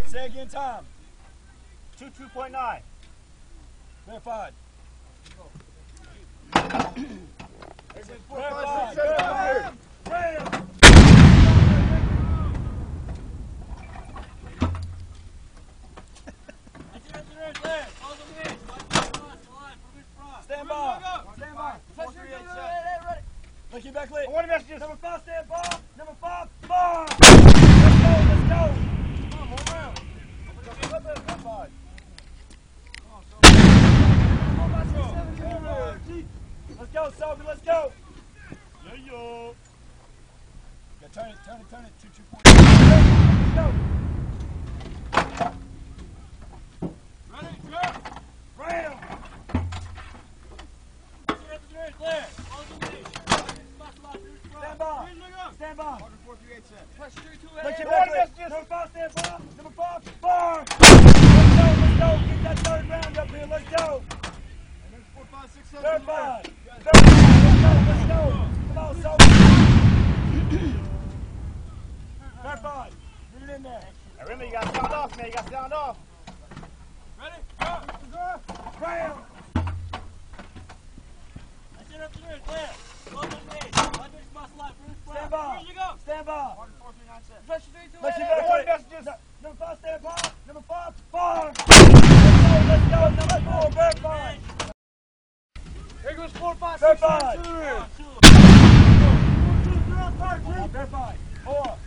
Say again, time. 22.9. Verified. Verified. Stand by. Stand by. 4387. Look you back lit. I want messages. Number 5, stand by. Number 5, bar. Let's go. Come on, more round. Verified. Let's go, Sophie, let's go. Yeah, yo. Yeah, turn it. 2-2. Let's go. Ready, trap. Ram. Clear. Stand by. Stand by. 4387. Look you back lit. Number 5, stand by. Number 5, bar. Let's go. Get that third round up here. Let's go. Verified. Let's go. Come on, Sophie. Verified. Get it in there. Hey, remember, you got to sound off, man. You got to sound off. Ready? Go. Ram. Stand by. Stand by. Look you back lit. Number 5, stand by. Number 5, bar. Let's go. Number 4, verified. Here goes 4, 5, 6, Verified. 7, 2. Verified. 4.